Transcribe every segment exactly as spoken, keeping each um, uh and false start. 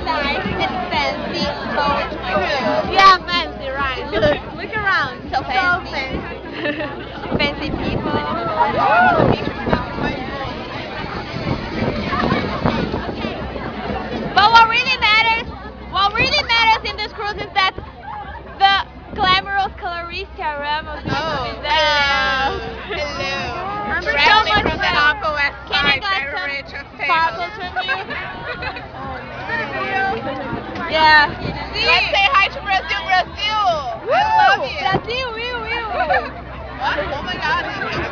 nice and fancy boat cruise. Yeah, fancy, right. Look, look around. So fancy. fancy. Fancy people. But what really matters, what really matters in this cruise is that the glamorous Clarissa Ramos is Oh, is there. hello. I'm so Directly much from the fun. Upper West Can I Side, get very some rich and sparkles famous. from you? Yeah. Let's say hi to Brazil, Brazil. I love you. Brazil, woo, woo. What? Oh my God.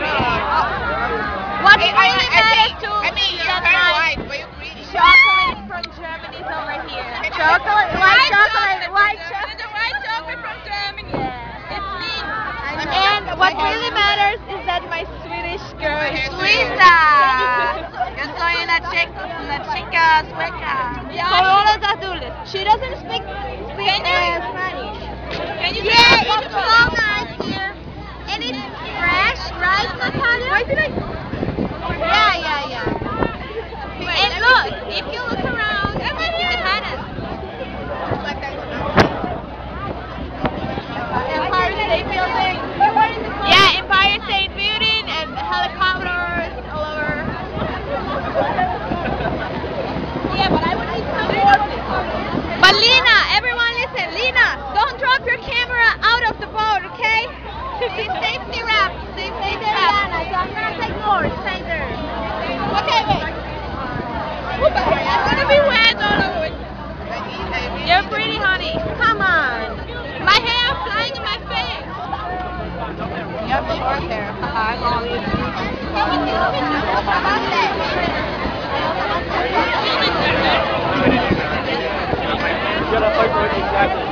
What Hey, really I, I, matters think, too I mean, is you're that very my white, but you're greedy. chocolate from Germany is over here. Chocolate, white chocolate, white chocolate. The white chocolate from Germany. Yeah. It's me. I know. And what really matters is that my Swedish girl is Luisa. Yo soy una chica, una chica sueca. Con ojos azules. She doesn't speak, speak uh, Spanish. Can you yeah, it's so nice here. And it's fresh, right, Natalia? Why did I? Yeah, yeah, yeah. And look, if you look around, you can see the cannons. Empire State Building. Yeah, Empire State Building and helicopters all over. Yeah, but I would need some more. But Lena, everyone listen, Lena, don't drop your camera out of the boat, okay? It's safety wrap, safety wrap. So I'm gonna take more, stay there. Okay, wait. I'm gonna be wet all over. You're pretty, honey. Come on. My hair flying in my face. You have short hair. I'm always. You gotta fight for it exactly.